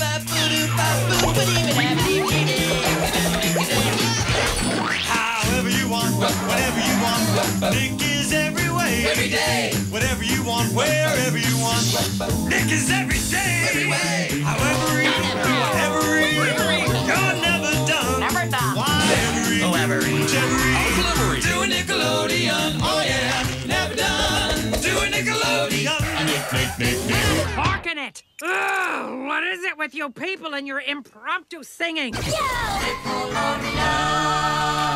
However you want, whatever you want, Nick is every way. Every day. Whatever you want, wherever you want, Nick is every day. Every way. However he, whatever he, you're never done. Never done. Whatever he, whichever he, do a Nickelodeon. Oh yeah, never done. Do a Nickelodeon. Nick. Parking it! Ugh, what is it with you people and your impromptu singing? Nickelodeon!